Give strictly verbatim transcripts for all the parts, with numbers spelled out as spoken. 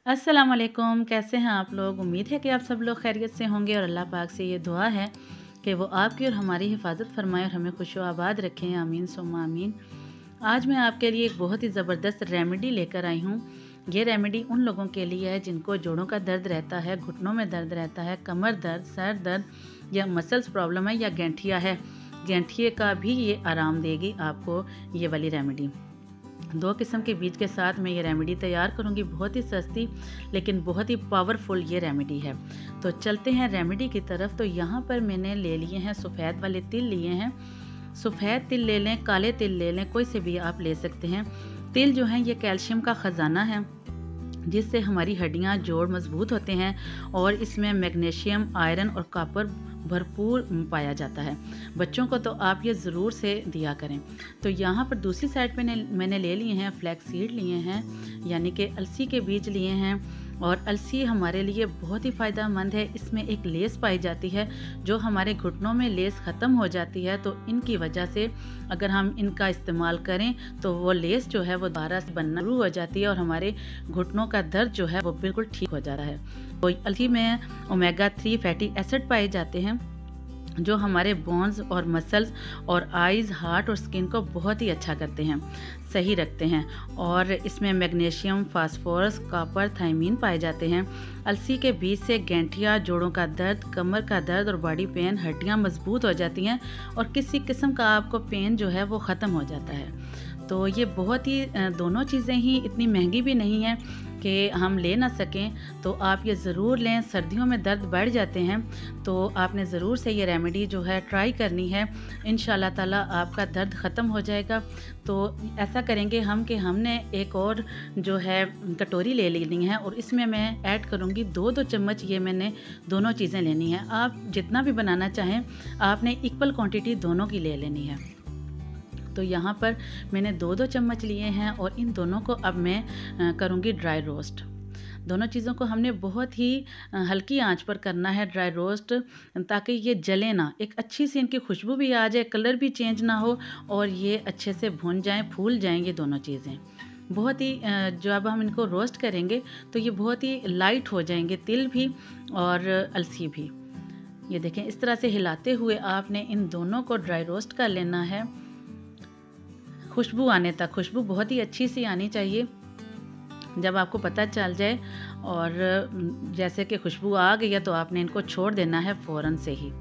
अस्सलाम वालेकुम, कैसे हैं आप लोग। उम्मीद है कि आप सब लोग खैरियत से होंगे और अल्लाह पाक से ये दुआ है कि वो आपकी और हमारी हिफाजत फरमाए और हमें खुश आबाद रखें। आमीन सुम्मा आमीन। आज मैं आपके लिए एक बहुत ही ज़बरदस्त रेमेडी लेकर आई हूँ। ये रेमेडी उन लोगों के लिए है जिनको जोड़ों का दर्द रहता है, घुटनों में दर्द रहता है, कमर दर्द, सर दर्द या मसल्स प्रॉब्लम है या गैंठिया है। गैंठिए का भी ये आराम देगी आपको ये वाली रेमेडी। दो किस्म के बीज के साथ मैं ये रेमेडी तैयार करूँगी। बहुत ही सस्ती लेकिन बहुत ही पावरफुल ये रेमेडी है। तो चलते हैं रेमेडी की तरफ। तो यहाँ पर मैंने ले लिए हैं सफ़ेद वाले तिल लिए हैं। सफ़ेद तिल ले लें, काले तिल ले लें, कोई से भी आप ले सकते हैं। तिल जो है ये कैल्शियम का ख़जाना है जिससे हमारी हड्डियाँ जोड़ मजबूत होते हैं और इसमें मैग्नीशियम, आयरन और कॉपर भरपूर पाया जाता है। बच्चों को तो आप ये ज़रूर से दिया करें। तो यहाँ पर दूसरी साइड पे मैंने ले लिए हैं फ्लैक्स सीड लिए हैं, यानी कि अलसी के बीज लिए हैं। और अलसी हमारे लिए बहुत ही फ़ायदेमंद है। इसमें एक लेस पाई जाती है, जो हमारे घुटनों में लेस ख़त्म हो जाती है तो इनकी वजह से अगर हम इनका इस्तेमाल करें तो वो लेस जो है वो दोबारा से बनना शुरू हो जाती है और हमारे घुटनों का दर्द जो है वो बिल्कुल ठीक हो जाता है। तो अलसी में ओमेगा थ्री फैटी एसिड पाए जाते हैं जो हमारे बोन्स और मसल्स और आइज़, हार्ट और स्किन को बहुत ही अच्छा करते हैं, सही रखते हैं। और इसमें मैग्नीशियम, फास्फोरस, कॉपर, थायमीन पाए जाते हैं। अलसी के बीज से गैंठिया, जोड़ों का दर्द, कमर का दर्द और बॉडी पेन, हड्डियां मजबूत हो जाती हैं और किसी किस्म का आपको पेन जो है वो ख़त्म हो जाता है। तो ये बहुत ही दोनों चीज़ें ही इतनी महंगी भी नहीं है कि हम ले ना सकें, तो आप ये ज़रूर लें। सर्दियों में दर्द बढ़ जाते हैं तो आपने ज़रूर से ये रेमेडी जो है ट्राई करनी है। इंशाल्लाह ताला आपका दर्द ख़त्म हो जाएगा। तो ऐसा करेंगे हम कि हमने एक और जो है कटोरी ले लेनी है और इसमें मैं ऐड करूँगी दो दो चम्मच। ये मैंने दोनों चीज़ें लेनी है। आप जितना भी बनाना चाहें आपने इक्वल क्वांटिटी दोनों की ले लेनी है। तो यहाँ पर मैंने दो दो चम्मच लिए हैं और इन दोनों को अब मैं करूँगी ड्राई रोस्ट। दोनों चीज़ों को हमने बहुत ही हल्की आंच पर करना है ड्राई रोस्ट, ताकि ये जले ना, एक अच्छी सी इनकी खुशबू भी आ जाए, कलर भी चेंज ना हो और ये अच्छे से भुन जाएं, फूल जाएंगे दोनों चीज़ें। बहुत ही जब हम इनको रोस्ट करेंगे तो ये बहुत ही लाइट हो जाएंगे, तिल भी और अलसी भी। ये देखें, इस तरह से हिलाते हुए आपने इन दोनों को ड्राई रोस्ट कर लेना है खुशबू आने तक। खुशबू बहुत ही अच्छी सी आनी चाहिए। जब आपको पता चल जाए और जैसे कि खुशबू आ गई है तो आपने इनको छोड़ देना है फ़ौरन से ही।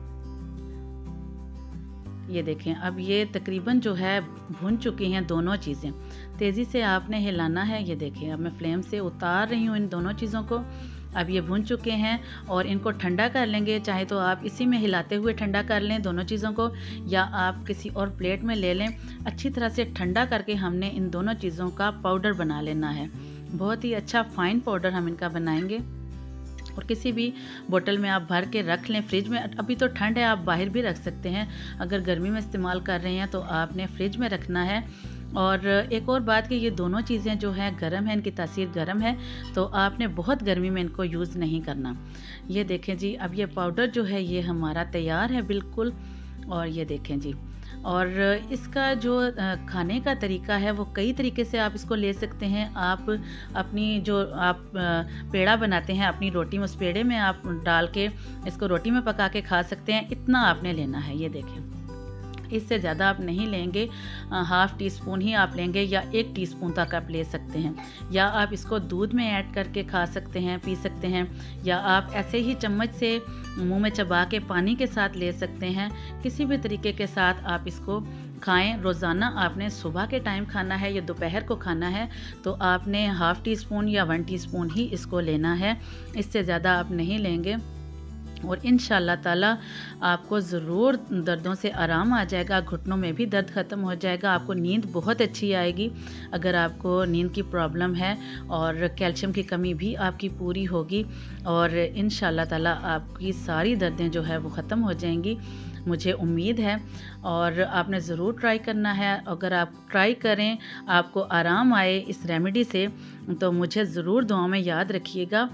ये देखें, अब ये तकरीबन जो है भुन चुकी हैं दोनों चीज़ें। तेज़ी से आपने हिलाना है। ये देखें, अब मैं फ्लेम से उतार रही हूँ इन दोनों चीज़ों को। अब ये भुन चुके हैं और इनको ठंडा कर लेंगे। चाहे तो आप इसी में हिलाते हुए ठंडा कर लें दोनों चीज़ों को, या आप किसी और प्लेट में ले लें। अच्छी तरह से ठंडा करके हमने इन दोनों चीज़ों का पाउडर बना लेना है। बहुत ही अच्छा फाइन पाउडर हम इनका बनाएंगे और किसी भी बोतल में आप भर के रख लें फ्रिज में। अभी तो ठंड है, आप बाहर भी रख सकते हैं। अगर गर्मी में इस्तेमाल कर रहे हैं तो आपने फ्रिज में रखना है। और एक और बात कि ये दोनों चीज़ें जो हैं गर्म है, इनकी तासीर गर्म है, तो आपने बहुत गर्मी में इनको यूज़ नहीं करना। ये देखें जी, अब ये पाउडर जो है ये हमारा तैयार है बिल्कुल। और ये देखें जी, और इसका जो खाने का तरीका है वो कई तरीके से आप इसको ले सकते हैं। आप अपनी जो आप पेड़ा बनाते हैं अपनी रोटी में, उस पेड़े में आप डाल के इसको रोटी में पका के खा सकते हैं। इतना आपने लेना है। ये देखें, इससे ज़्यादा आप नहीं लेंगे। हाफ़ टी स्पून ही आप लेंगे या एक टीस्पून तक आप ले सकते हैं। या आप इसको दूध में ऐड करके खा सकते हैं, पी सकते हैं, या आप ऐसे ही चम्मच से मुंह में चबा के पानी के साथ ले सकते हैं। किसी भी तरीके के साथ आप इसको खाएं। रोज़ाना आपने सुबह के टाइम खाना है या दोपहर को खाना है तो आपने हाफ़ टी स्पून या वन टीस्पून ही इसको लेना है। इससे ज़्यादा आप नहीं लेंगे और इंशाल्लाह ताला आपको ज़रूर दर्दों से आराम आ जाएगा। घुटनों में भी दर्द ख़त्म हो जाएगा। आपको नींद बहुत अच्छी आएगी अगर आपको नींद की प्रॉब्लम है, और कैल्शियम की कमी भी आपकी पूरी होगी और इंशाल्लाह ताला आपकी सारी दर्दें जो है वो ख़त्म हो जाएंगी, मुझे उम्मीद है। और आपने ज़रूर ट्राई करना है। अगर आप ट्राई करें, आपको आराम आए इस रेमेडी से, तो मुझे ज़रूर दुआ में याद रखिएगा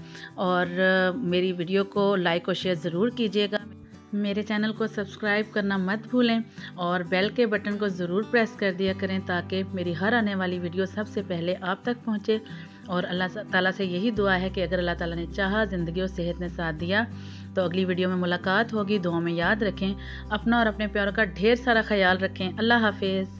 और मेरी वीडियो को लाइक और शेयर ज़रूर कीजिएगा। मेरे चैनल को सब्सक्राइब करना मत भूलें और बेल के बटन को ज़रूर प्रेस कर दिया करें ताकि मेरी हर आने वाली वीडियो सबसे पहले आप तक पहुंचे। और अल्लाह ताला से यही दुआ है कि अगर अल्लाह ताला ने चाहा, ज़िंदगी और सेहत ने साथ दिया तो अगली वीडियो में मुलाकात होगी। दुआ में याद रखें, अपना और अपने प्यारों का ढेर सारा ख्याल रखें। अल्लाह हाफिज़।